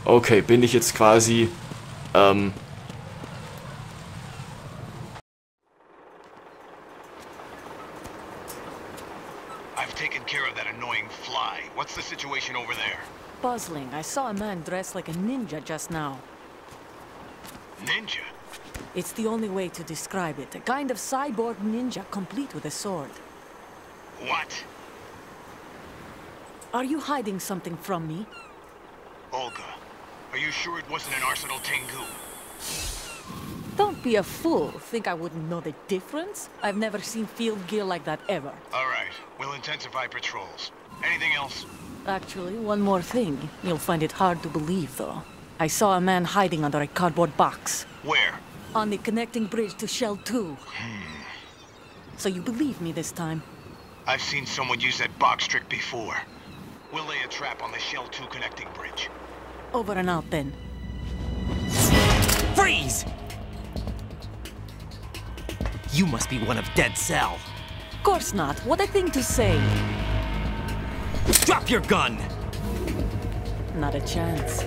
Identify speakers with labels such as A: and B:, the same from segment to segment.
A: Okay, bin ich jetzt quasi,
B: I've taken care of that annoying fly. What's the situation over there?
C: Puzzling. I saw a man dressed like a ninja just now.
B: Ninja?
C: It's the only way to describe it. A kind of cyborg ninja, complete with a sword.
B: What?
C: Are you hiding something from me?
B: Olga, are you sure it wasn't an Arsenal Tengu?
C: Don't be a fool. Think I wouldn't know the difference? I've never seen field gear like that ever.
B: All right, we'll intensify patrols. Anything else?
C: Actually, one more thing. You'll find it hard to believe, though. I saw a man hiding under a cardboard box.
B: Where?
C: On the connecting bridge to Shell 2. So you believe me this time?
B: I've seen someone use that box trick before. We'll lay a trap on the Shell 2 connecting bridge.
C: Over and out, then.
D: Freeze! You must be one of Dead Cell.
C: Course not. What a thing to say.
D: Drop your gun!
C: Not a chance.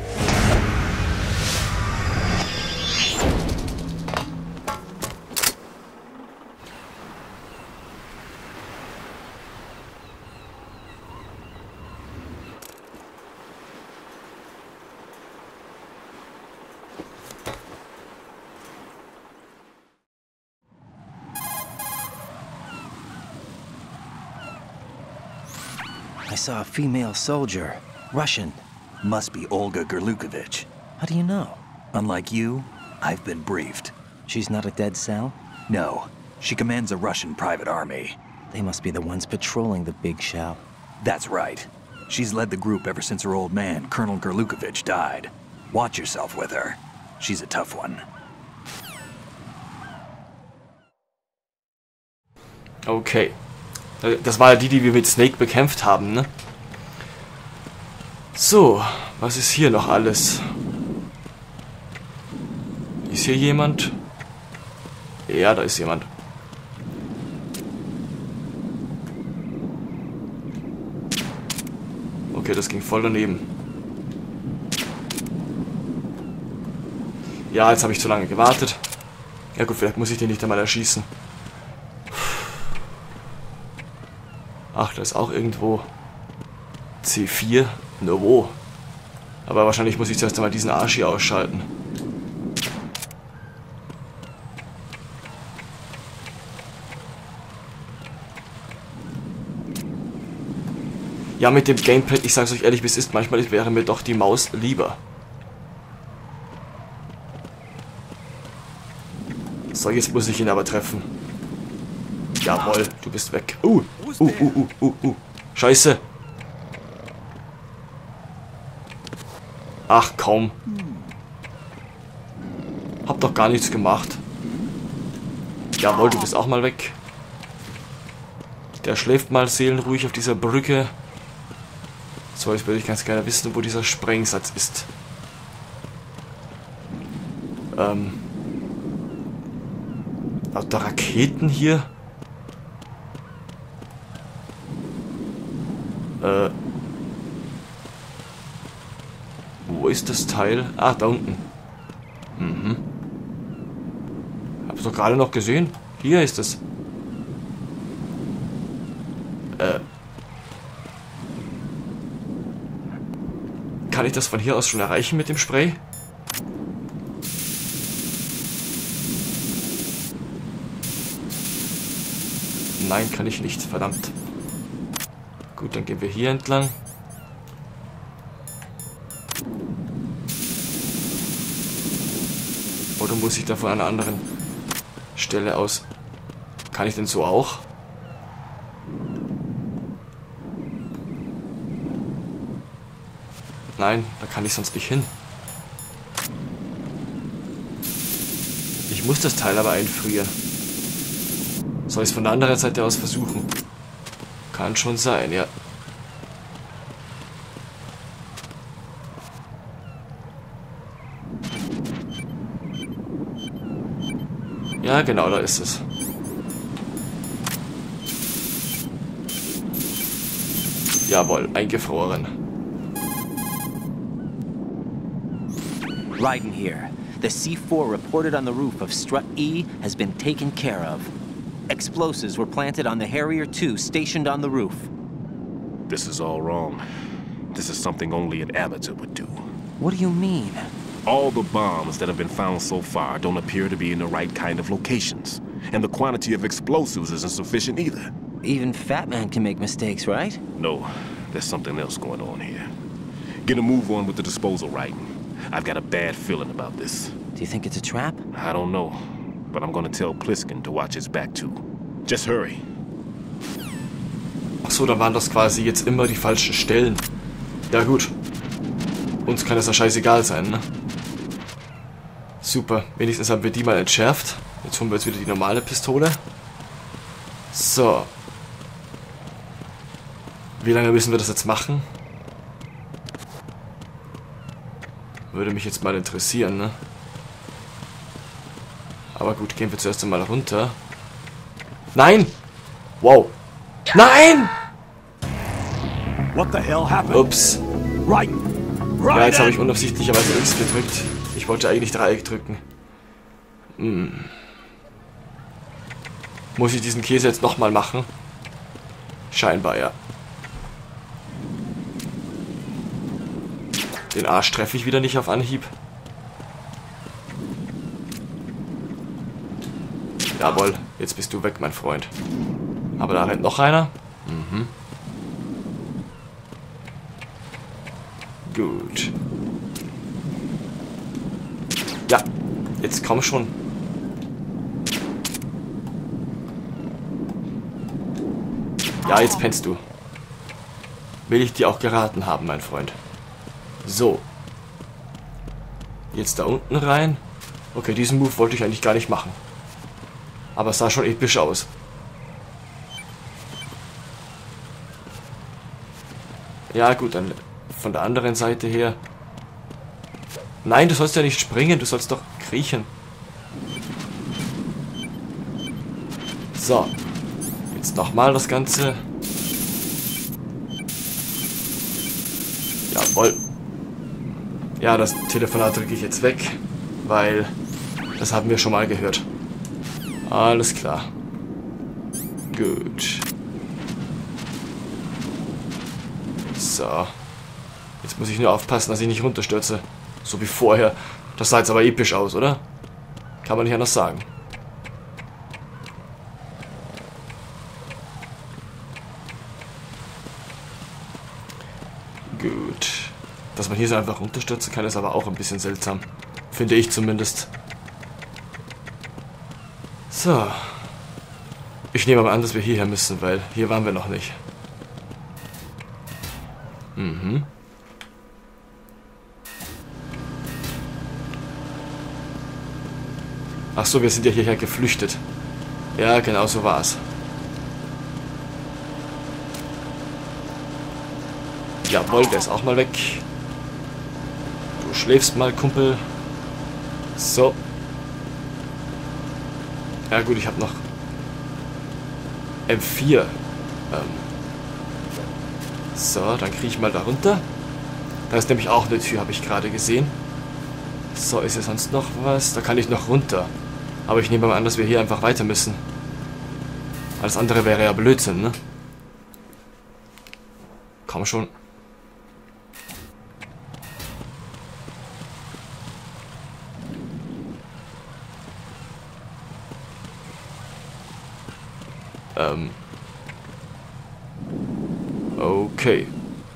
E: I saw a female soldier. Russian. Must be Olga Gerlukovich. How do you know? Unlike you, I've been briefed. She's not a Dead Cell? No. She commands a Russian private army. They must be the ones patrolling the big shell. That's right. She's led the group ever since her old man, Colonel Gerlukovich, died. Watch yourself with her. She's a tough one.
A: okay. Das war ja die wir mit Snake bekämpft haben, ne? So, was ist hier noch alles? Ist hier jemand? Ja, da ist jemand. Okay, das ging voll daneben. Ja, jetzt habe ich zu lange gewartet. Ja gut, vielleicht muss ich den nicht einmal erschießen. Ach, da ist auch irgendwo C4. Nur wo? Aber wahrscheinlich muss ich zuerst einmal diesen Arsch hier ausschalten. Ja, mit dem Gamepad, ich sag's euch ehrlich, wie es ist, manchmal wäre mir doch die Maus lieber. So, jetzt muss ich ihn aber treffen. Jawohl, du bist weg. Scheiße. Ach komm. Hab doch gar nichts gemacht. Jawohl, du bist auch mal weg. Der schläft mal seelenruhig auf dieser Brücke. So, jetzt würde ich ganz gerne wissen, wo dieser Sprengsatz ist. Lauter Raketen hier. Wo ist das Teil? Ah, da unten. Hab's doch gerade noch gesehen. Hier ist es. Kann ich das von hier aus schon erreichen mit dem Spray? Nein, kann ich nicht. Verdammt. Gut, dann gehen wir hier entlang. Oder muss ich da von einer anderen Stelle aus? Kann ich denn so auch? Nein, da kann ich sonst nicht hin. Ich muss das Teil aber einfrieren. Soll ich es von der anderen Seite aus versuchen? Kann schon sein, ja. Ja, genau, da ist es. Jawohl, eingefroren.
D: Raiden here. The C4 reported on the roof of Strut E has been taken care of. Explosives were planted on the Harrier 2 stationed on the roof.
F: This is all wrong. This is something only an amateur would do.
D: What do you mean?
F: All the bombs that have been found so far don't appear to be in the right kind of locations. And the quantity of explosives isn't sufficient either.
D: Even Fat Man can make mistakes, right?
F: No, there's something else going on here. Get a move on with the disposal, Raiden. I've got a bad feeling about this.
D: Do you think it's a trap?
F: I don't know, but I'm gonna tell Pliskin to watch his back too. Just hurry.
A: Achso, dann waren das quasi jetzt immer die falschen Stellen. Ja gut. Uns kann es ja scheißegal sein, ne? Super, wenigstens haben wir die mal entschärft. Jetzt holen wir jetzt wieder die normale Pistole. So. Wie lange müssen wir das jetzt machen? Würde mich jetzt mal interessieren, ne? Aber gut, gehen wir zuerst einmal runter. Nein! Wow! Nein!
G: What the hell happened?
A: Ups.
G: Right.
A: Ja, jetzt habe ich unabsichtlicherweise X gedrückt. Ich wollte eigentlich Dreieck drücken. Muss ich diesen Käse jetzt nochmal machen? Scheinbar, ja. Den Arsch treffe ich wieder nicht auf Anhieb. Jawohl, jetzt bist du weg, mein Freund. Aber da rennt noch einer. Mhm. Gut. Ja, jetzt komm schon. Ja, jetzt pennst du. Will ich dir auch geraten haben, mein Freund. So. Jetzt da unten rein. Okay, diesen Move wollte ich eigentlich gar nicht machen. Aber es sah schon episch aus. Ja gut, dann von der anderen Seite her. Nein, du sollst ja nicht springen, du sollst doch kriechen. So. Jetzt nochmal das Ganze. Jawohl. Ja, das Telefonat drücke ich jetzt weg, weil das haben wir schon mal gehört. Alles klar. Gut. So. Jetzt muss ich nur aufpassen, dass ich nicht runterstürze. So wie vorher. Das sah jetzt aber episch aus, oder? Kann man nicht anders sagen. Gut. Dass man hier so einfach runterstürzen kann, ist aber auch ein bisschen seltsam. Finde ich zumindest. So. Ich nehme aber an, dass wir hierher müssen, weil hier waren wir noch nicht. Mhm. Ach so, wir sind ja hierher geflüchtet. Ja, genau so war es. Jawohl, der ist auch mal weg. Du schläfst mal, Kumpel. So. Ja gut, ich habe noch M4. So, dann kriege ich mal da runter. Da ist nämlich auch eine Tür, habe ich gerade gesehen. So, ist hier sonst noch was? Da kann ich noch runter. Aber ich nehme mal an, dass wir hier einfach weiter müssen. Alles andere wäre ja Blödsinn, ne? Komm schon. Okay.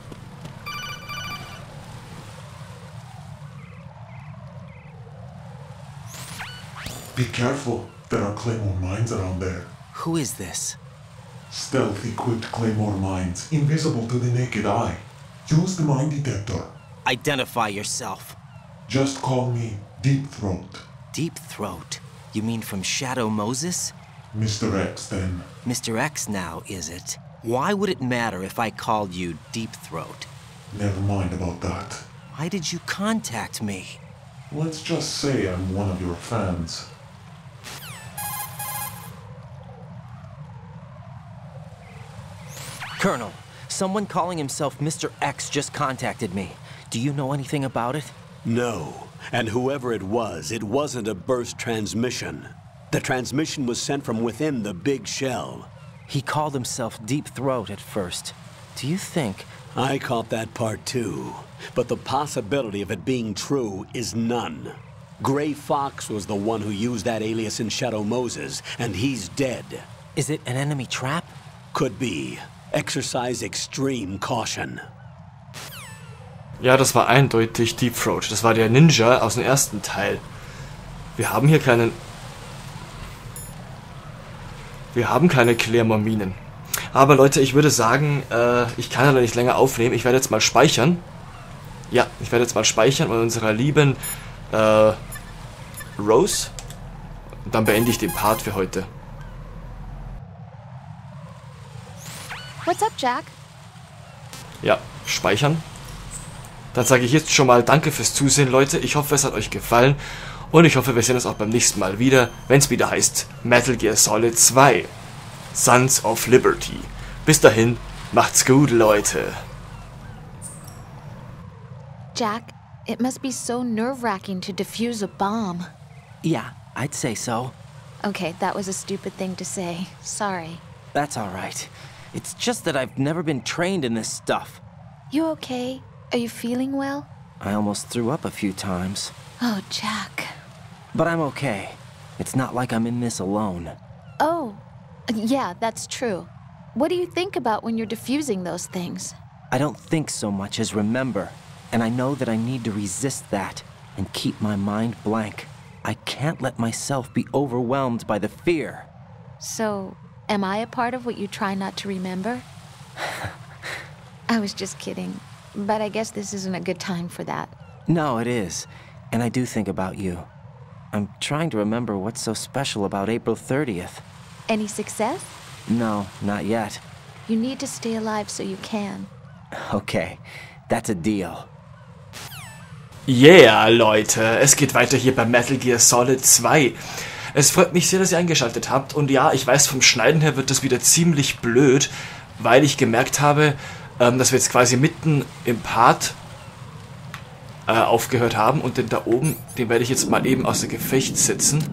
H: Be careful. There are Claymore mines around there.
D: Who is this?
H: Stealth-equipped Claymore mines, invisible to the naked eye. Use the mine detector.
D: Identify yourself.
H: Just call me Deep Throat.
D: Deep Throat? You mean from Shadow Moses?
H: Mr. X, then.
D: Mr. X now, is it? Why would it matter if I called you Deep Throat?
H: Never mind about that.
D: Why did you contact me?
H: Let's just say I'm one of your fans.
D: Colonel, someone calling himself Mr. X just contacted me. Do you know anything about it?
G: No. And whoever it wasn't a burst transmission. The transmission was sent from within the big shell.
D: He called himself Deep Throat at first. Do you think...
G: I caught that part too. But the possibility of it being true is none. Gray Fox was the one who used that alias in Shadow Moses, and he's dead.
D: Is it an enemy trap?
G: Could be. Exercise extreme caution.
A: Ja, das war eindeutig Deep Throat. Das war der Ninja aus dem ersten Teil. Wir haben hier keine Claymore-Minen. Aber Leute, ich würde sagen, ich kann ja nicht länger aufnehmen. Ich werde jetzt mal speichern. Ja, ich werde jetzt mal speichern bei unserer lieben Rose. Und dann beende ich den Part für heute.
I: What's up, Jack?
A: Ja, speichern. Dann sage ich jetzt schon mal danke fürs Zusehen, Leute. Ich hoffe, es hat euch gefallen. Und ich hoffe, wir sehen uns auch beim nächsten Mal wieder, wenn es wieder heißt Metal Gear Solid 2. Sons of Liberty. Bis dahin, macht's gut, Leute.
I: Jack, it must be so nerve-wracking to defuse a bomb.
D: Yeah, I'd say so.
I: Okay, that was a stupid thing to say. Sorry.
D: That's all right. It's just that I've never been trained in this stuff.
I: You okay? Are you feeling well?
D: I almost threw up a few times.
I: Oh, Jack.
D: But I'm okay. It's not like I'm in this alone.
I: Oh, yeah, that's true. What do you think about when you're defusing those things?
D: I don't think so much as remember. And I know that I need to resist that and keep my mind blank. I can't let myself be overwhelmed by the fear.
I: So, am I a part of what you try not to remember? I was just kidding. But I guess this isn't a good time for that.
D: No, it is. And I do think about you. I'm trying to remember what's so special about April 30th.
I: Any success?
D: No, not yet.
I: You need to stay alive so you can.
D: Okay, that's a deal.
A: Yeah, Leute, es geht weiter hier bei Metal Gear Solid 2. Es freut mich sehr, dass ihr eingeschaltet habt. Und ja, ich weiß, vom Schneiden her wird das wieder ziemlich blöd, weil ich gemerkt habe, dass wir jetzt quasi mitten im Part aufgehört haben. Und den da oben, den werde ich jetzt mal eben außer Gefecht setzen.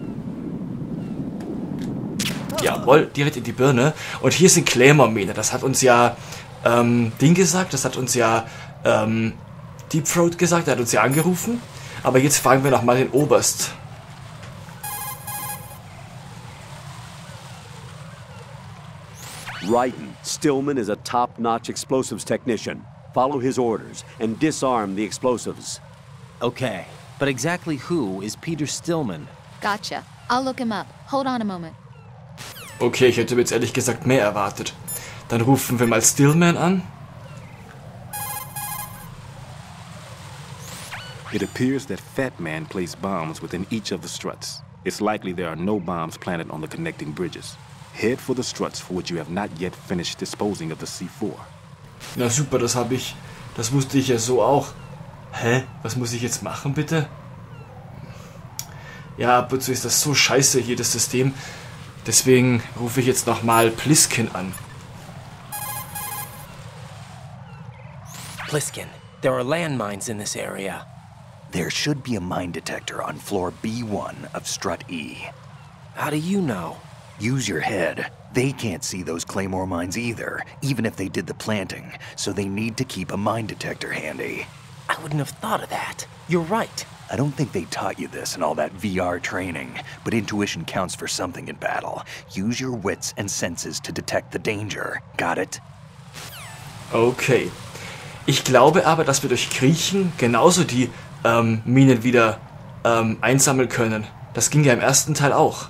A: Jawohl, direkt in die Birne. Und hier sind Claymore-Mine. Das hat uns ja Ding gesagt, das hat uns ja Deep Throat gesagt, er hat uns ja angerufen. Aber jetzt fragen wir nochmal den Oberst.
G: Raiden, Stillman is a top-notch explosives technician. Follow his orders and disarm the explosives.
D: Okay, but exactly who is Peter Stillman?
I: Gotcha. I'll look him up. Hold on a moment.
A: Okay, ich hätte jetzt ehrlich gesagt mehr erwartet. Dann rufen wir mal Stillman an.
F: It appears that Fat Man placed bombs within each of the struts. It's likely there are no bombs planted on the connecting bridges. Head for the struts for which you have not yet finished disposing of the C4.
A: Na super, das wusste ich ja so auch. Hä? Was muss ich jetzt machen, bitte? Ja, ab und zu ist das so scheiße hier, das System. Deswegen rufe ich jetzt nochmal Pliskin an.
D: Pliskin, there are landmines in this area.
E: There should be a mine detector on floor B1 of Strut E.
D: How do you know?
E: Use your head. They can't see those Claymore mines either, even if they did the planting, so they need to keep a mine detector handy.
D: I wouldn't have thought of that. You're right.
E: I don't think they taught you this in all that VR training, but intuition counts for something in battle. Use your wits and senses to detect the danger. Got it?
A: Okay. Ich glaube aber, dass wir durch Kriechen genauso die Minen wieder einsammeln können. Das ging ja im ersten Teil auch.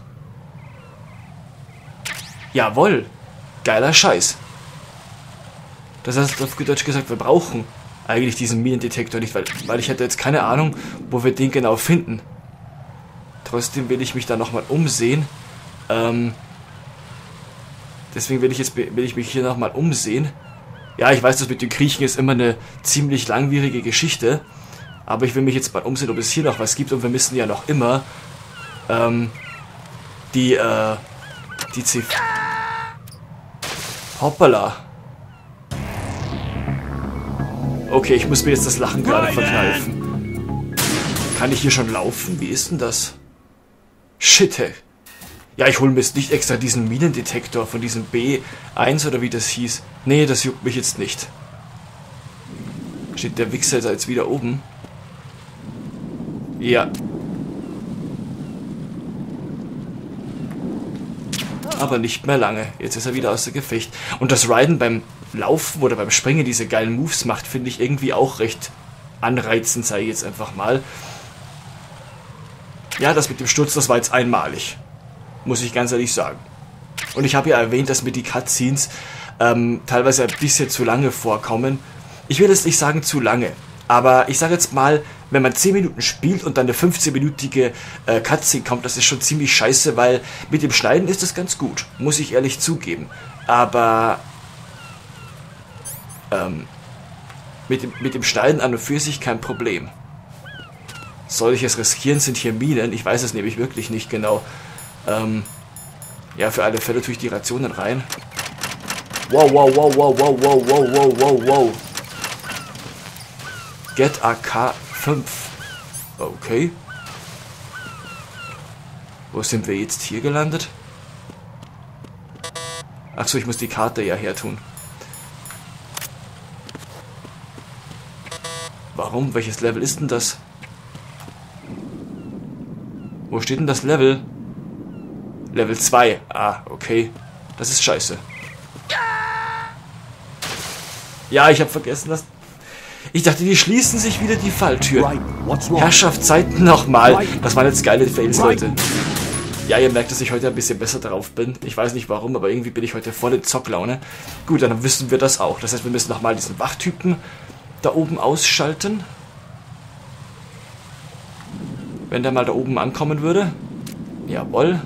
A: Jawohl. Geiler Scheiß. Das heißt, auf gut Deutsch gesagt, wir brauchen eigentlich diesen Minendetektor nicht, weil ich hätte jetzt keine Ahnung, wo wir den genau finden. Trotzdem will ich mich da nochmal umsehen. Deswegen will ich mich hier nochmal umsehen. Ja, ich weiß, das mit den Kriechen ist immer eine ziemlich langwierige Geschichte. Aber ich will mich jetzt mal umsehen, ob es hier noch was gibt. Und wir müssen ja noch immer die C... Hoppala. Okay, ich muss mir jetzt das Lachen gerade verkneifen. Kann ich hier schon laufen? Wie ist denn das? Shit, hey. Ja, ich hole mir jetzt nicht extra diesen Minendetektor von diesem B1 oder wie das hieß. Nee, das juckt mich jetzt nicht. Steht der Wichser jetzt wieder oben? Ja. Aber nicht mehr lange. Jetzt ist er wieder außer Gefecht. Und das Riden beim Laufen oder beim Springen diese geilen Moves macht, finde ich irgendwie auch recht anreizend, sage ich jetzt einfach mal. Ja, das mit dem Sturz, das war jetzt einmalig. Muss ich ganz ehrlich sagen. Und ich habe ja erwähnt, dass mir die Cutscenes teilweise ein bisschen zu lange vorkommen. Ich will jetzt nicht sagen zu lange, aber ich sage jetzt mal, wenn man 10 Minuten spielt und dann eine 15-minütige Cutscene kommt, das ist schon ziemlich scheiße, weil mit dem Schneiden ist das ganz gut, muss ich ehrlich zugeben. Aber mit dem Schneiden an und für sich kein Problem. Soll ich es riskieren? Sind hier Minen? Ich weiß es nämlich wirklich nicht genau. Ja, für alle Fälle tue ich die Rationen rein. Wow, wow, wow, wow, wow, wow, wow, wow, wow, wow. Get AK-5. Okay. Wo sind wir jetzt hier gelandet? Achso, ich muss die Karte ja hertun. Warum? Welches Level ist denn das? Wo steht denn das Level? Level 2. Ah, okay. Das ist scheiße. Ja, ich habe vergessen, dass... Ich dachte, die schließen sich wieder die Falltür. Herrschaftszeiten nochmal. Das waren jetzt geile Fails, Leute. Ja, ihr merkt, dass ich heute ein bisschen besser drauf bin. Ich weiß nicht warum, aber irgendwie bin ich heute voll in Zocklaune. Gut, dann wissen wir das auch. Das heißt, wir müssen nochmal diesen Wachtypen da oben ausschalten. Wenn der mal da oben ankommen würde. Jawohl.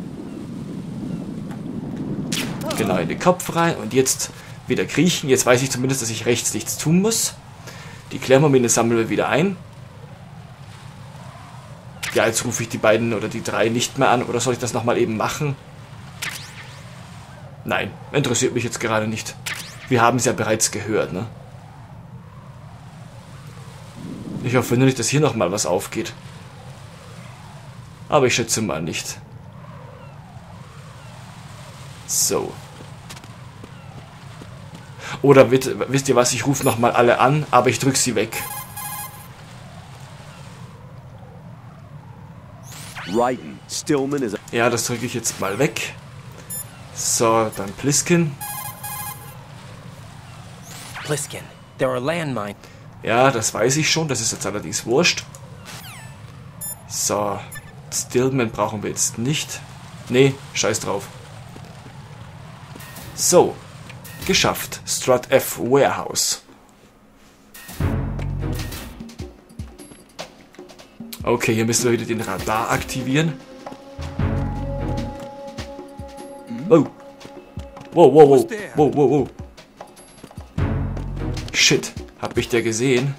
A: Genau in den Kopf rein. Und jetzt wieder kriechen. Jetzt weiß ich zumindest, dass ich rechts nichts tun muss. Die Klärmomine sammeln wir wieder ein. Ja, jetzt rufe ich die beiden oder die drei nicht mehr an. Oder soll ich das nochmal eben machen? Nein, interessiert mich jetzt gerade nicht. Wir haben es ja bereits gehört, ne? Ich hoffe nur nicht, dass hier nochmal was aufgeht. Aber ich schätze mal nicht. So. Oder wisst ihr was, ich rufe nochmal alle an, aber ich drücke sie weg. Ja, das drücke ich jetzt mal weg. So, dann Pliskin.
D: Pliskin, there are landmines.
A: Ja, das weiß ich schon, das ist jetzt allerdings wurscht. So, Stillman brauchen wir jetzt nicht. Nee, scheiß drauf. So, geschafft. Strut F Warehouse. Okay, hier müssen wir wieder den Radar aktivieren. Oh. Wow, wow, wow. Wow, wow, wow. Shit. Hab ich der gesehen?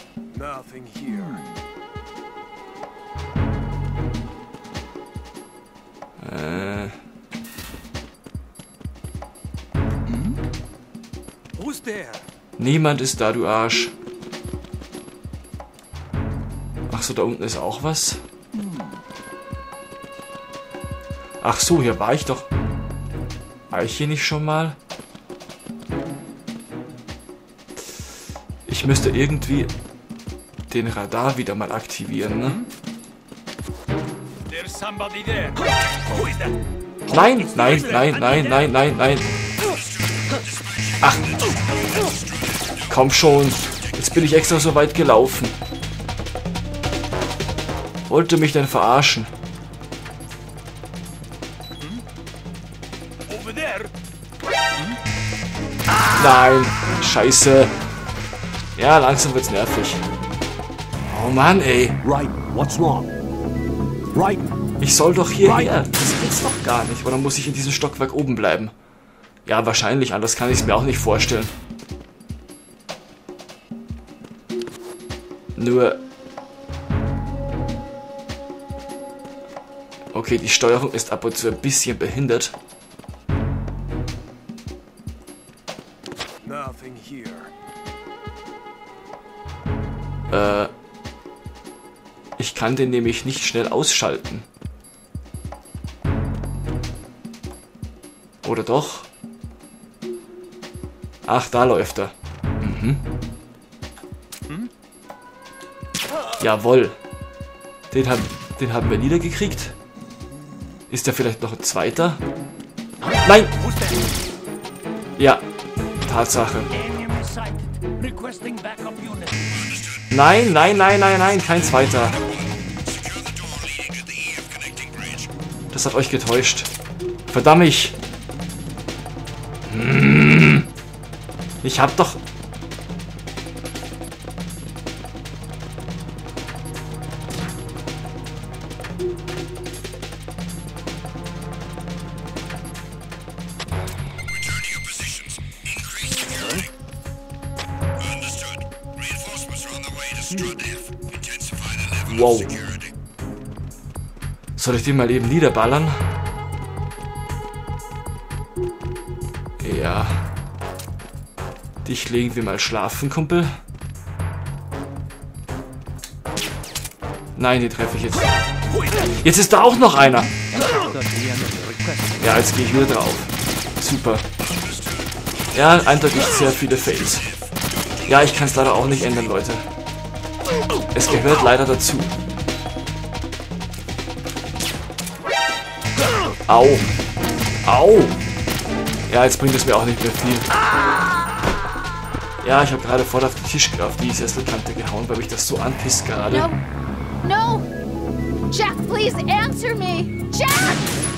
A: Niemand ist da, du Arsch. Ach so, da unten ist auch was. Ach so, hier war ich doch. War ich hier nicht schon mal? Ich müsste irgendwie den Radar wieder mal aktivieren, ne? Nein, nein, nein, nein, nein, nein, nein. Ach, komm schon. Jetzt bin ich extra so weit gelaufen. Wollte mich denn verarschen? Nein, scheiße. Ja, langsam wird's nervig. Oh Mann, ey. Ich soll doch hierher. Das geht's doch gar nicht. Oder muss ich in diesem Stockwerk oben bleiben? Ja, wahrscheinlich. Anders kann ich es mir auch nicht vorstellen. Nur... Okay, die Steuerung ist ab und zu ein bisschen behindert. Ich kann den nämlich nicht schnell ausschalten. Oder doch? Ach, da läuft er. Mhm. Jawohl. Den haben wir niedergekriegt. Ist da vielleicht noch ein zweiter? Nein! Ja, Tatsache. Nein, nein, nein, nein, nein, kein zweiter. Das hat euch getäuscht. Verdammt mich. Ich hab doch... Wow. Soll ich den mal eben niederballern? Ja. Dich legen wir mal schlafen, Kumpel. Nein, den treffe ich jetzt. Jetzt ist da auch noch einer. Ja, jetzt gehe ich wieder drauf. Super. Ja, eindeutig sehr viele Fails. Ja, ich kann es leider auch nicht ändern, Leute. Es gehört leider dazu. Au. Au. Ja, jetzt bringt es mir auch nicht mehr viel. Ja, ich habe gerade voll auf den Tisch, auf die Sesselkante gehauen, weil mich das so anpisst gerade.
I: No. No. Jack, please answer me. Jack!